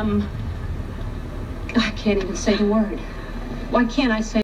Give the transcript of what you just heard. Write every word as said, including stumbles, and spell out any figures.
Um, I can't even say the word. Why can't I say